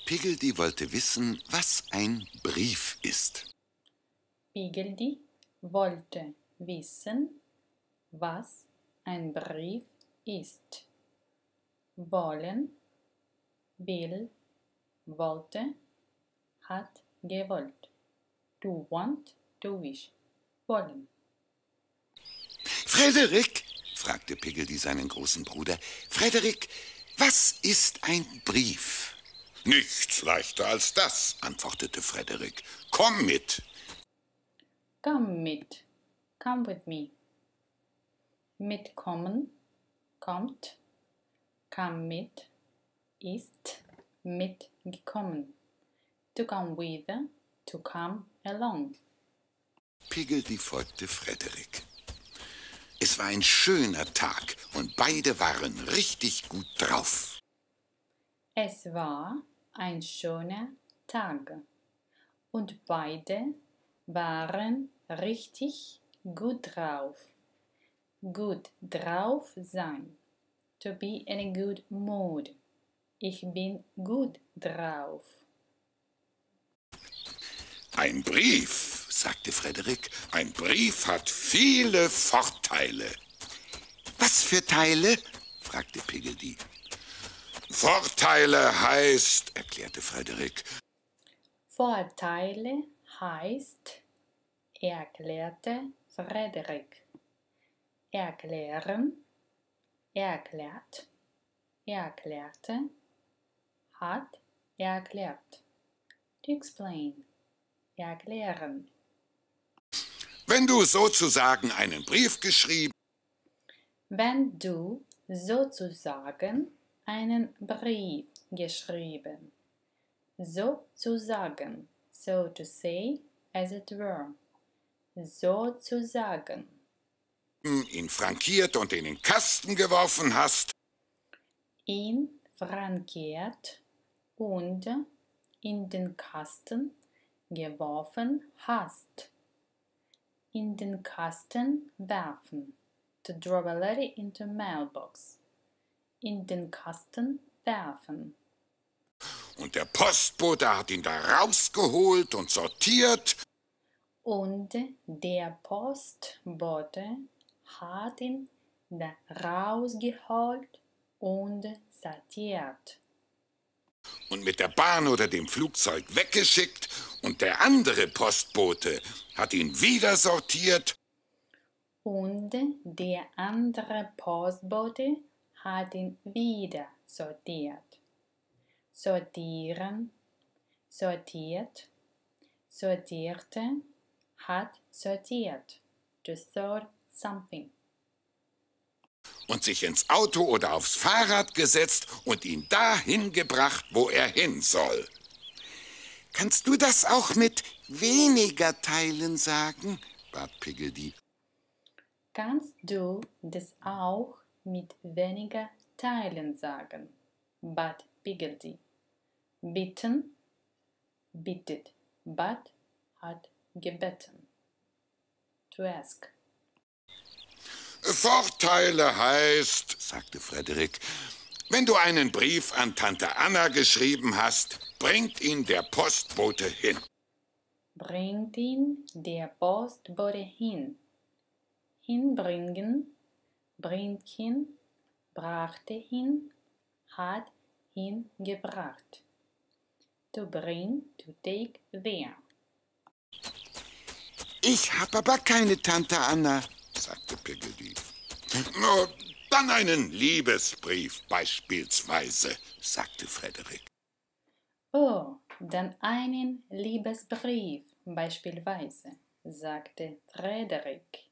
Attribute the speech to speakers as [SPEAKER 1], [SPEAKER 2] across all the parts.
[SPEAKER 1] Piggledy wollte wissen, was ein Brief ist.
[SPEAKER 2] Piggledy wollte wissen, was ein Brief ist. Wollen, will, wollte, hat gewollt. To want, to wish. Wollen.
[SPEAKER 1] Frederik, fragte Piggledy seinen großen Bruder, Frederik, was ist ein Brief? Nichts leichter als das, antwortete Frederik. Komm mit.
[SPEAKER 2] Come mit. Come with me. Mitkommen, kommt. Come mit ist mitgekommen. To come with, to come along.
[SPEAKER 1] Piggledy folgte Frederik. Es war ein schöner Tag und beide waren richtig gut drauf.
[SPEAKER 2] Es war ein schöner Tag und beide waren richtig gut drauf. Gut drauf sein. To be in a good mood. Ich bin gut drauf.
[SPEAKER 1] Ein Brief, sagte Frederik, ein Brief hat viele Vorteile. Was für Teile? fragte Piggledy. Vorteile heißt, erklärte Frederik.
[SPEAKER 2] Vorteile heißt, erklärte Frederik. Erklären, erklärt, erklärte, hat erklärt. To explain, erklären.
[SPEAKER 1] Wenn du sozusagen einen Brief geschrieben,
[SPEAKER 2] Wenn du sozusagen einen Brief geschrieben, sozusagen, so to say, as it were, sozusagen,
[SPEAKER 1] ihn frankiert und in den Kasten geworfen hast,
[SPEAKER 2] ihn frankiert und in den Kasten geworfen hast. In den Kasten werfen. To drop a letter into mailbox. In den Kasten werfen.
[SPEAKER 1] und der Postbote hat ihn da rausgeholt und sortiert,
[SPEAKER 2] Und der Postbote hat ihn da rausgeholt und sortiert.
[SPEAKER 1] und mit der Bahn oder dem Flugzeug weggeschickt und der andere Postbote hat ihn wieder sortiert
[SPEAKER 2] Und der andere Postbote hat ihn wieder sortiert. Sortieren, sortiert, sortierte, hat sortiert. To sort something.
[SPEAKER 1] und sich ins Auto oder aufs Fahrrad gesetzt und ihn dahin gebracht, wo er hin soll. Kannst du das auch mit weniger Teilen sagen? bat Piggledy.
[SPEAKER 2] Kannst du das auch mit weniger Teilen sagen? Bat Piggledy. Bitten, bittet, bat hat gebeten. To ask.
[SPEAKER 1] Vorteile heißt, sagte Frederik, wenn du einen Brief an Tante Anna geschrieben hast, bringt ihn der Postbote hin.
[SPEAKER 2] Bringt ihn der Postbote hin. Hinbringen, bringt hin, brachte hin, hat hingebracht. To bring, to take there.
[SPEAKER 1] Ich hab aber keine Tante Anna, sagte Piggledy. Na, dann einen Liebesbrief beispielsweise, sagte Frederik.
[SPEAKER 2] Oh, dann einen Liebesbrief beispielsweise, sagte Frederik.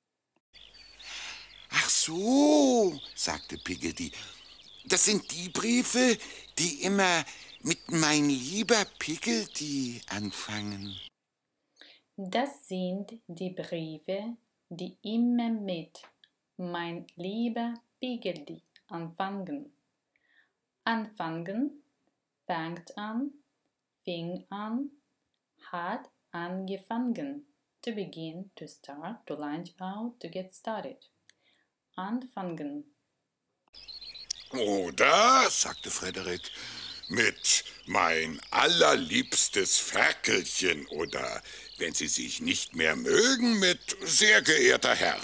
[SPEAKER 1] Ach so, sagte Piggledy. Das sind die Briefe, die immer mit mein lieber Piggledy anfangen.
[SPEAKER 2] Das sind die Briefe, die immer mit mein lieber Piggledy anfangen. Anfangen, fängt an, fing an, hat angefangen. To begin, to start, to launch out, to get started. Anfangen.
[SPEAKER 1] Oder, sagte Frederik, mit Mein allerliebstes Ferkelchen oder, wenn Sie sich nicht mehr mögen, mit sehr geehrter Herr.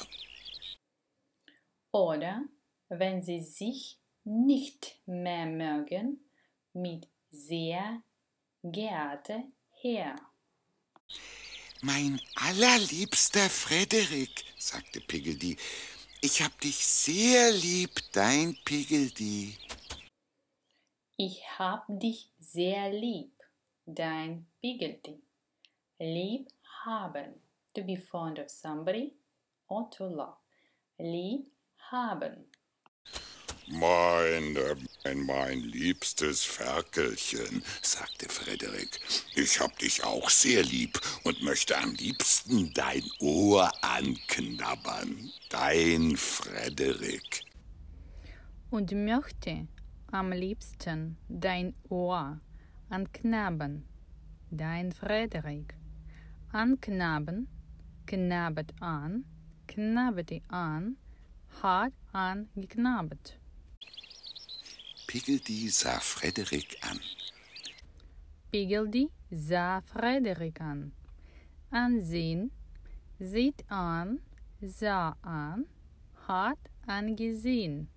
[SPEAKER 2] Oder wenn Sie sich nicht mehr mögen, mit sehr geehrter Herr.
[SPEAKER 1] Mein allerliebster Frederik, sagte Piggledy, ich hab dich sehr lieb, dein Piggledy.
[SPEAKER 2] Ich hab dich sehr lieb, dein Piggledy. Lieb haben, to be fond of somebody or to love. Lieb haben.
[SPEAKER 1] Mein liebstes Ferkelchen, sagte Frederik, ich hab dich auch sehr lieb und möchte am liebsten dein Ohr anknabbern, dein Frederik.
[SPEAKER 2] Und möchte am liebsten dein Ohr anknabbern, dein Frederik. Anknabbern, knabbert an, knabberte an, hat angeknabbert.
[SPEAKER 1] Piggledy sah Frederik an.
[SPEAKER 2] Piggledy sah Frederik an. Ansehen, sieht an, sah an, hat angesehen.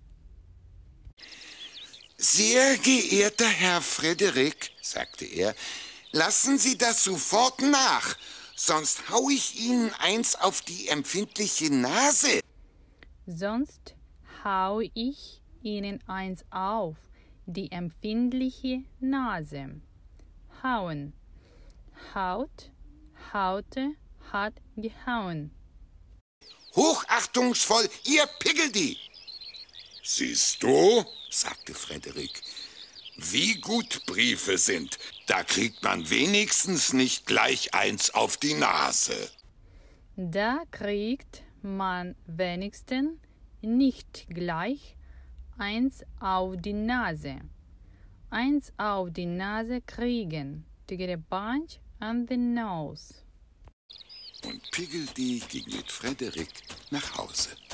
[SPEAKER 1] Sehr geehrter Herr Frederik, sagte er, lassen Sie das sofort nach, sonst hau ich Ihnen eins auf die empfindliche Nase.
[SPEAKER 2] Sonst hau ich Ihnen eins auf die empfindliche Nase. Hauen. Haut, haute, hat gehauen.
[SPEAKER 1] Hochachtungsvoll, Ihr Piggledy. Siehst du, sagte Frederik, wie gut Briefe sind. Da kriegt man wenigstens nicht gleich eins auf die Nase.
[SPEAKER 2] Da kriegt man wenigstens nicht gleich eins auf die Nase. Eins auf die Nase kriegen. To get a bunch on the nose.
[SPEAKER 1] Und Piggledy ging mit Frederik nach Hause.